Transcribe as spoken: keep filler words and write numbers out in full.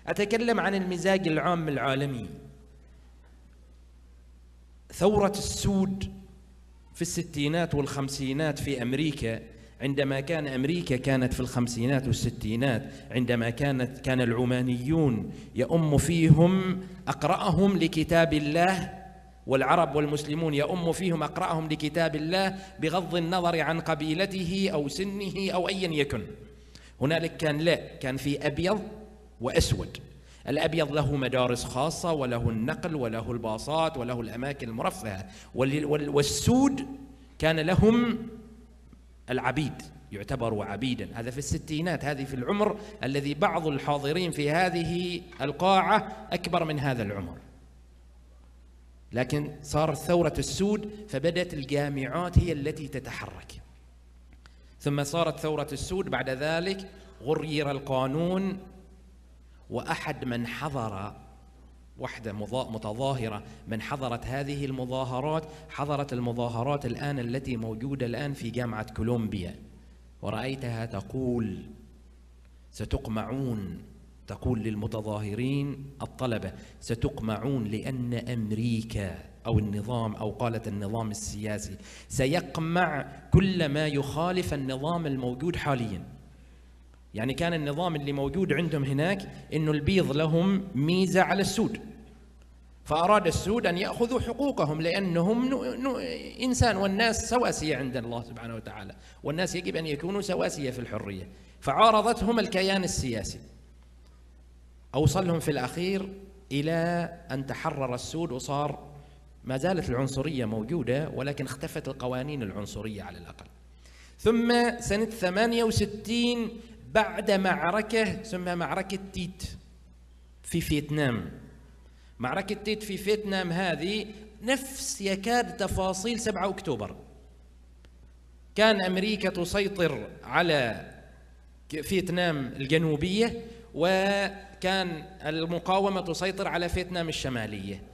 أتكلم عن المزاج العام العالمي. ثورة السود في الستينات والخمسينات في أمريكا، عندما كان أمريكا كانت في الخمسينات والستينات، عندما كانت كان العمانيون يؤم فيهم أقرأهم لكتاب الله، والعرب والمسلمون يؤم فيهم أقرأهم لكتاب الله بغض النظر عن قبيلته أو سنه أو أيا يكن. هنالك كان لا كان في أبيض وأسود. الأبيض له مدارس خاصة وله النقل وله الباصات وله الأماكن المرفهة، والسود كان لهم العبيد، يعتبروا عبيدا. هذا في الستينات، هذه في العمر الذي بعض الحاضرين في هذه القاعة أكبر من هذا العمر. لكن صارت ثورة السود فبدأت الجامعات هي التي تتحرك، ثم صارت ثورة السود بعد ذلك غير القانون، وأحد من حضر، وحدة متظاهرة من حضرت هذه المظاهرات، حضرت المظاهرات الآن التي موجودة الآن في جامعة كولومبيا، ورأيتها تقول ستقمعون، تقول للمتظاهرين الطلبة ستقمعون، لأن أمريكا أو النظام أو قالت النظام السياسي سيقمع كل ما يخالف النظام الموجود حاليا. يعني كان النظام اللي موجود عندهم هناك إنه البيض لهم ميزة على السود، فأراد السود أن يأخذوا حقوقهم لأنهم نو نو إنسان، والناس سواسية عند الله سبحانه وتعالى، والناس يجب أن يكونوا سواسية في الحرية. فعارضتهم الكيان السياسي، أوصلهم في الأخير إلى أن تحرر السود، وصار ما زالت العنصرية موجودة ولكن اختفت القوانين العنصرية على الأقل. ثم سنة ثمانية وستين بعد معركة اسمها معركة تيت في فيتنام. معركة تيت في فيتنام هذه نفس يكاد تفاصيل سبعة أكتوبر. كان أمريكا تسيطر على فيتنام الجنوبية، وكان المقاومة تسيطر على فيتنام الشمالية.